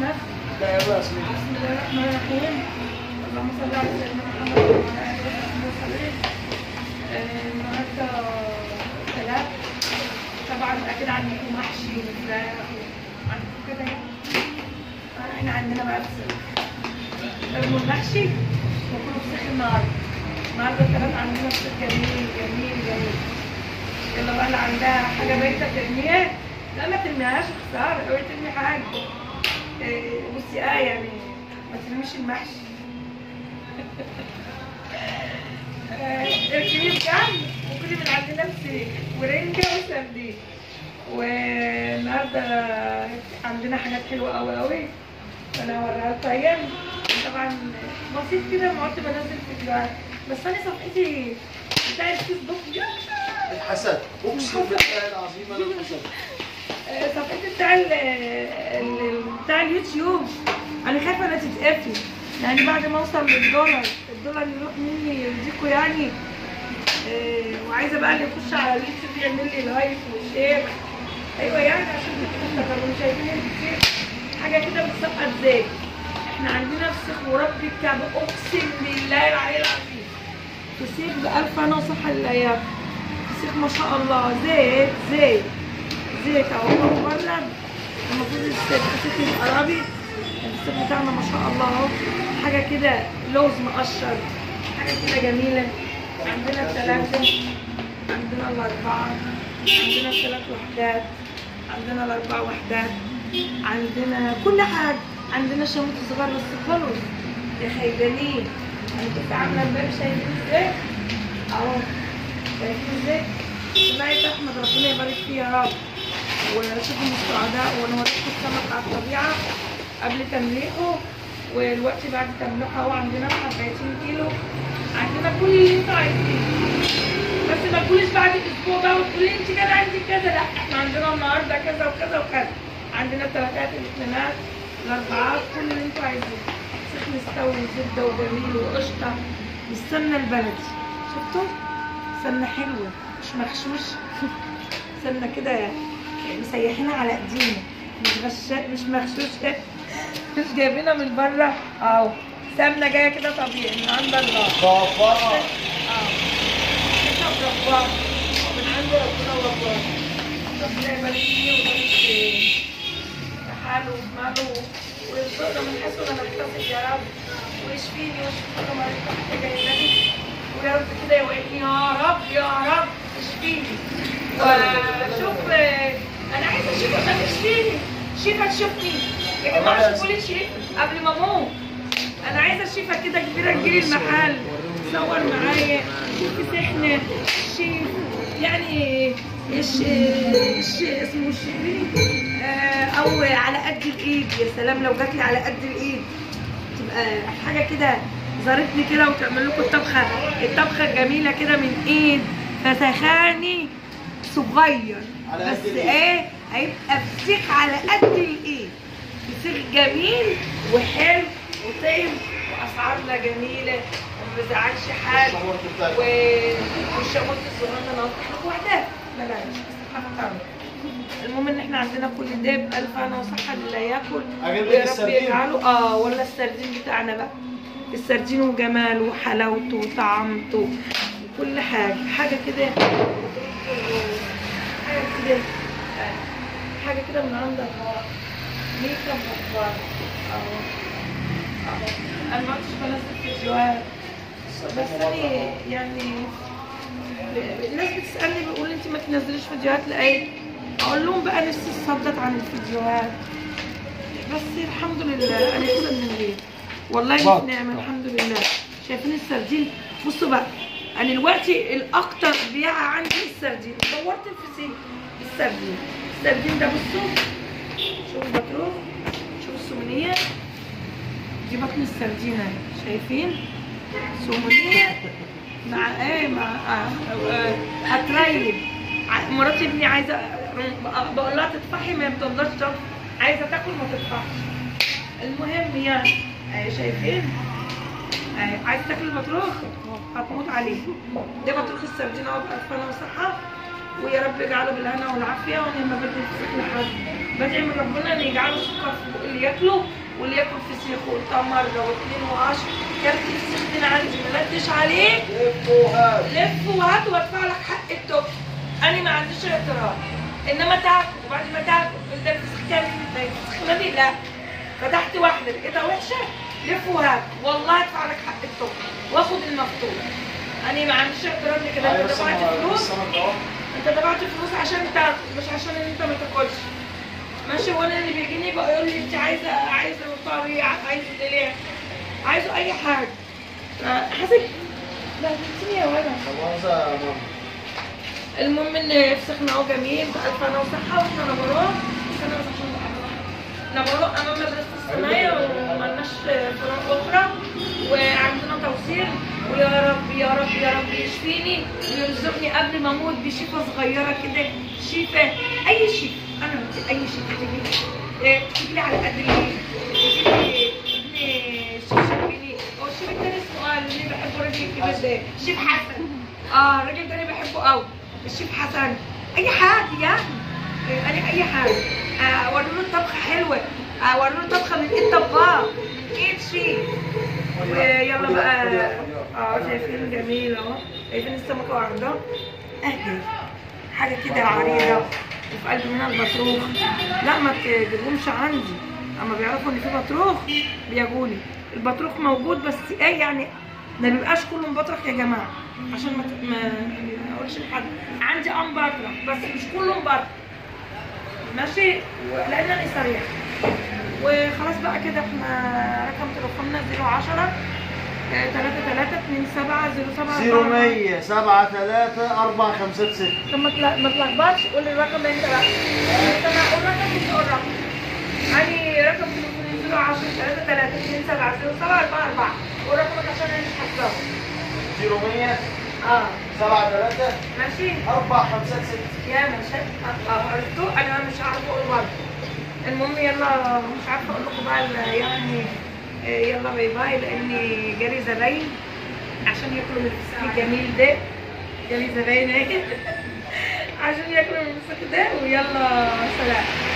نفسك. لا يا باسم. بسم الله الرحمن الرحيم. اللهم صل على سيدنا محمد وعلى اله وصحبه وسلم. النهارده ثلاث. طبعا اكيد عندكم محشي وفراخ وعندكم كده يعني. احنا عندنا بقى المحشي وكله فسيخ النهارده الثلاث عندنا فسيخ جميل جميل جميل. يلا بقى اللي عندها حاجه بايته ترميها، لا ما ترميهاش خساره، اوعي ترمي حاجه. بصي يعني ما ترميش المحشي. اركبيه بجنب وكلي من عندنا فسيخ ورنجه وسردين. والنهارده عندنا حاجات حلوه قوي قوي انا هوريها لكم ايام. طبعا بسيط كده ما عدت بنزل فيديوهات، بس انا صفحتي بتاع الفيسبوك الحسد، اقسم بالله العظيم انا الحسد. صفحتي بتاع اليوتيوب انا خايفه انها تتقفل، يعني بعد ما اوصل للدولار يروح مني يرضيكوا يعني. وعايزه بقى اللي يخش على اليوتيوب يعمل لي لايك وشير. ايوه يعني عشان تفتكروا شايفين الفسيخ حاجه كده بتسقط زيت. احنا عندنا فسيخ ورب الكعبه اقسم بالله العلي العظيم. فسيخ بألف انا وصحه للايام. فسيخ ما شاء الله زيت اهو مبرد. المفروض الفسيخ يبقى رابي. الفسيخ بتاعنا ما شاء الله اهو حاجه كده لوز مقشر، حاجه كده جميله. عندنا الثلاثه، عندنا الاربعه، عندنا الثلاث وحدات، عندنا الاربع وحدات، عندنا كل حاجه. عندنا شاموت صغير بس خلص يا خيبانين. انا كنت عامله امبارح شايفين ازاي اهو، شايفين ازاي؟ سمعت احمد ربنا يبارك فيه يا رب. وشوفوا السعداء وانا وريتكم السمك على الطبيعه قبل تمليحه ودلوقتي بعد تمليحه. اهو عندنا 40 كيلو. عندنا كل اللي انتوا عايزينه، بس ما تقوليش بعد اسبوع بقى وتقولي انت كده عندك كذا. لا احنا عندنا النهارده كذا وكذا وكذا. عندنا الثلاثات الاثنينات الاربعات كل اللي انتوا عايزينه. فسيخ مستوي وزبده وجميل وقشطه والسمنه البلدي. شفتوا؟ سمنه حلوه مش مغشوش. سمنه كده مسيحينها على ايدينا، مش مغشوشه. مش جايبينها من بره اهو. سمنه جايه كده طبيعي من عند الله. غفار. غفار من عند ربنا وغفار. ربنا يبارك فيه ويبارك في حاله وماله ويرزقنا من حيث لا نحتسب يا رب، ويشفيني ويشفي كل مريض تحت جايلاني. ويا رب كده يوقفني يا رب يا رب اشفيني. وشوف انا عايزه اشوف عشان تشفيني. شيفا تشوفني يا جماعه، شوفوا لي شيف قبل ما اموت. انا عايزه شيفه كده كبيره تجيلي المحل تصور معايا. شوفي سخنه شيف يعني اسمه الشربيني او على قد الايد. يا سلام لو جاتلي على قد الايد تبقى حاجه كده زارتني كده وتعمل لكم الطبخه الجميله كده من ايد فسخاني صغير. بس ايه هيبقى فسيخ على قد الايد. فسيخ جميل وحلو وطيب واسعارنا جميله وما بزعلش حد. والشاموت الصغير انا هفتح لكم وحدات بلاش. المهم ان احنا عندنا كل ده بألف انا وصحه للي ياكل ويا رب يجعله. ولا السردين بتاعنا بقى، السردين وجماله وحلاوته وطعمته وكل حاجه. حاجه كده حاجه كده من عند الله. ميك اب غفار اهو. انا ما كنتش بنزل فيديوهات بس انا يعني الناس بتسالني بيقول انت ما تنزليش فيديوهات لايه؟ اقول لهم بقى نفسي اتصدق عن الفيديوهات، بس الحمد لله انا احسن من غيري والله في نعمه الحمد لله. شايفين السردين؟ بصوا بقى انا دلوقتي الاكتر بيعه عندي السردين. دورت الفسيخ السردين ده بصوا، شوفوا البطروخ، شوفوا السومنيه دي بطن السردينه. شايفين سومنيه مع ايه؟ مع هتريب. مرات ابني عايزه بقول لها تطفحي ما بتقدرش تطفح، عايزه تاكل ما تطفحش. المهم يعني شايفين عايزه تاكل البطروخ هتموت عليه. ده بطروخ السردين اهو بألف هنا وصحه. ويا رب يجعله بالهنا والعافيه. وانا لما بدي الفسيخ لحد بدعي من ربنا ان يجعله سكر في بق اللي ياكله، واللي ياكل فسيخ وقطع مره واثنين وعشر. كارت الفسيخ دي عندي ملدش عليك، لف وهات وادفع لك حق التوب. انا ما عنديش اعتراض، انما تاكل وبعد ما تاكل ده الفسيخ كام؟ ده الفسيخ نبي لا فتحت واحده لقيتها وحشه لف وهات، والله ادفع لك حق التوب واخد المفتوح. انا ما عنديش اعتراض لكده. انت دفعت فلوس، انت دفعت فلوس عشان تاكل مش عشان ان انت ما تاكلش. ماشي. وانا اللي بيجيني بقول لي انت عايزه طري، عايزه دليع، عايزه اي حاجه. حاسب لا تنسيني يا ولد. المهم ان فسخنا اهو جميل بألف هنا وصحه. واحنا نبراء امام مدرسه الصنايع ومالناش فروع اخرى وعندنا توصيل. ويا رب يا رب يا رب يشفيني ويرزقني قبل ما اموت بشفه صغيره كده. شفه اي شفه، انا اي شفه تجيلي على قد الايد، تجيلي ابن شيخ. هو الشيخ التاني اسمه اللي بحبه الراجل الكبير ده الشيخ حسن. الراجل التاني بحبه قوي الشيخ حسن. اي حاجه يعني انا اي حاجه. اوري له طبخه حلوه، اوري له طبخه من ايد طباخ ايد شيف. ويلا بقى شايفين جميل اهو، شايفين السمكه عرضها اهدي حاجه كده عريضه وفي قلب منها البطروخ. لا ما تجيبهمش عندي، اما بيعرفوا ان في بطروخ بيجولي. البطروخ موجود بس ايه يعني ما بيبقاش كله مبطرخ يا جماعه، عشان ما اقولش لحد. عندي مبطرخ بس مش كله مبطرخ ماشي، لان انا سريع. وخلاص بقى كده احنا رقم تليفوننا 010 33 27 0100 73 456. طب ما تلخبطش، قول لي الرقم اللي انت بقى. انت ما اقول رقم مش تقول رقم. يعني رقم تليفوني 010 33 27 44. قول رقمك عشان انا مش حافظاه. 0100 73 ماشي 456. يا ماشي. عرفتوا؟ انا مش عارفه اقول برضه. المهم يلا مش عارفه اقول لكم بقى يعني يلا باي باي، لان جالي زباين عشان ياكلوا من الفسيخ الجميل ده. جالي زباين اهي عشان ياكلوا من الفسيخ ده. ويلا سلام.